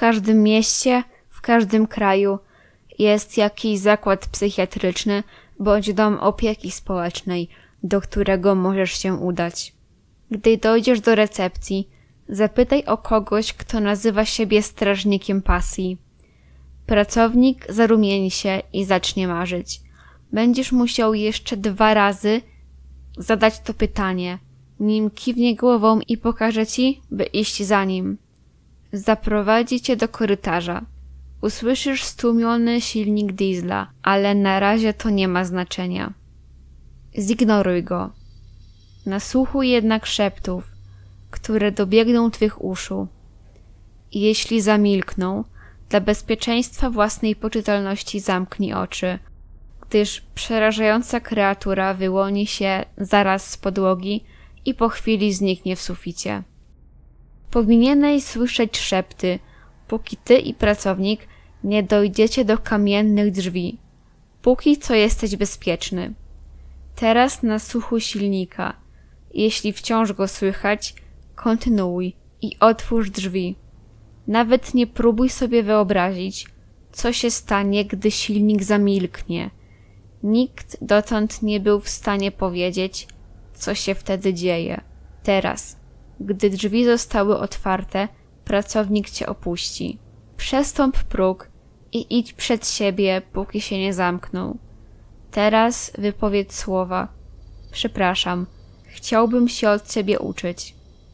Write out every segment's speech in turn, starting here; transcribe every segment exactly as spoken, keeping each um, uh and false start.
każdym mieście, w każdym kraju jest jakiś zakład psychiatryczny bądź dom opieki społecznej, do którego możesz się udać. Gdy dojdziesz do recepcji, zapytaj o kogoś, kto nazywa siebie strażnikiem pasji. Pracownik zarumieni się i zacznie marzyć. Będziesz musiał jeszcze dwa razy zadać to pytanie, nim kiwnie głową i pokaże ci, by iść za nim. Zaprowadzi cię do korytarza. Usłyszysz stłumiony silnik diesla, ale na razie to nie ma znaczenia. Zignoruj go. Nasłuchuj jednak szeptów, które dobiegną twych uszu. I jeśli zamilkną, dla bezpieczeństwa własnej poczytalności zamknij oczy, gdyż przerażająca kreatura wyłoni się zaraz z podłogi i po chwili zniknie w suficie. Powinieneś słyszeć szepty, póki ty i pracownik nie dojdziecie do kamiennych drzwi. Póki co jesteś bezpieczny. Teraz nasłuchuj silnika. Jeśli wciąż go słychać, kontynuuj i otwórz drzwi. Nawet nie próbuj sobie wyobrazić, co się stanie, gdy silnik zamilknie. Nikt dotąd nie był w stanie powiedzieć, co się wtedy dzieje. Teraz, gdy drzwi zostały otwarte, pracownik cię opuści. Przestąp próg i idź przed siebie, póki się nie zamknął. Teraz wypowiedz słowa. Przepraszam, chciałbym się od ciebie uczyć.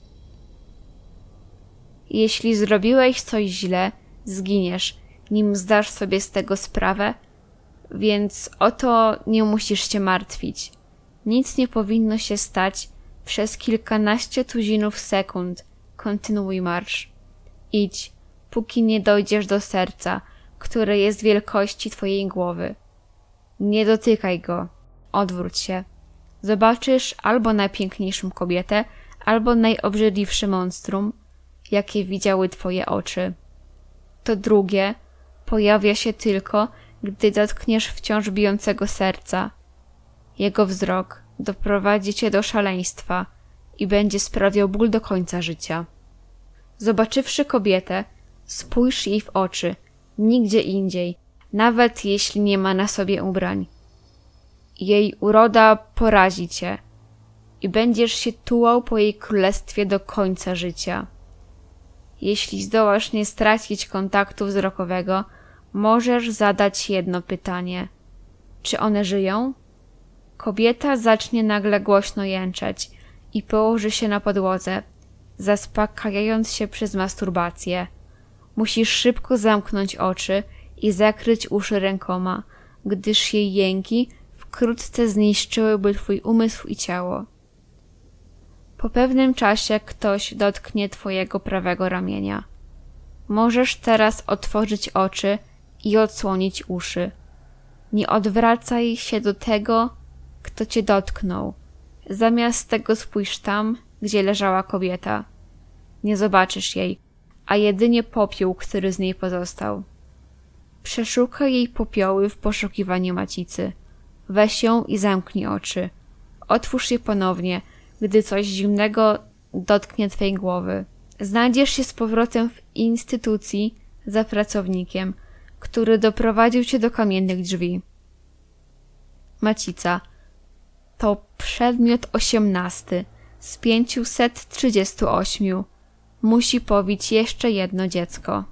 Jeśli zrobiłeś coś źle, zginiesz, nim zdasz sobie z tego sprawę, więc o to nie musisz się martwić. Nic nie powinno się stać przez kilkanaście tuzinów sekund. Kontynuuj marsz. Idź, póki nie dojdziesz do serca, które jest wielkości twojej głowy. Nie dotykaj go. Odwróć się. Zobaczysz albo najpiękniejszą kobietę, albo najobrzydliwsze monstrum, jakie widziały twoje oczy. To drugie pojawia się tylko, gdy dotkniesz wciąż bijącego serca. Jego wzrok doprowadzi cię do szaleństwa i będzie sprawiał ból do końca życia. Zobaczywszy kobietę, spójrz jej w oczy, nigdzie indziej, nawet jeśli nie ma na sobie ubrań. Jej uroda porazi cię i będziesz się tułał po jej królestwie do końca życia. Jeśli zdołasz nie stracić kontaktu wzrokowego, możesz zadać jedno pytanie. Czy one żyją? Kobieta zacznie nagle głośno jęczeć i położy się na podłodze, zaspokajając się przez masturbację. Musisz szybko zamknąć oczy i zakryć uszy rękoma, gdyż jej jęki wkrótce zniszczyłyby twój umysł i ciało. Po pewnym czasie ktoś dotknie twojego prawego ramienia. Możesz teraz otworzyć oczy i odsłonić uszy. Nie odwracaj się do tego, kto cię dotknął. Zamiast tego spójrz tam, gdzie leżała kobieta. Nie zobaczysz jej, a jedynie popiół, który z niej pozostał. Przeszukaj jej popioły w poszukiwaniu macicy. Weź ją i zamknij oczy. Otwórz je ponownie, gdy coś zimnego dotknie twej głowy. Znajdziesz się z powrotem w instytucji za pracownikiem, który doprowadził cię do kamiennych drzwi. Macica to przedmiot osiemnasty z pięciuset trzydziestu ośmiu. Musi powić jeszcze jedno dziecko.